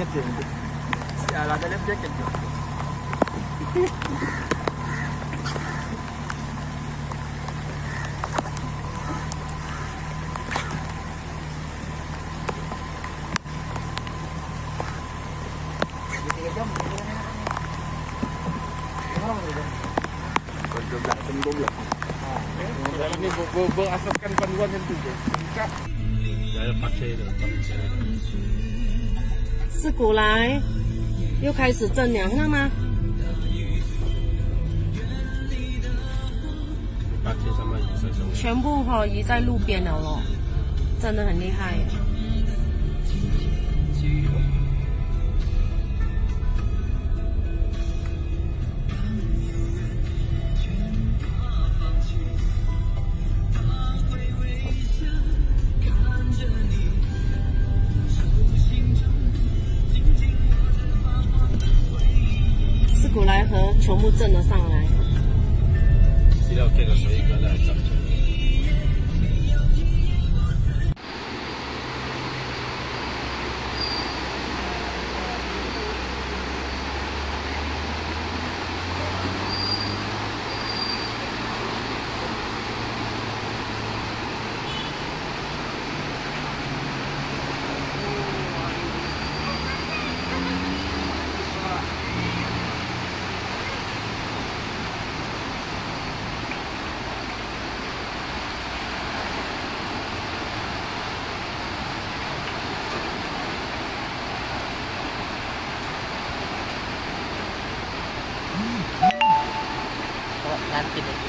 niente. La telebbia che gioco. Ini berasaskan panduan yang tu je. Buka. Saya pakai的。 是古来又开始正凉了吗？全部移在路边了咯，真的很厉害耶。古来河全部震了上来。 资料给了谁一个来找？ Nanti deh.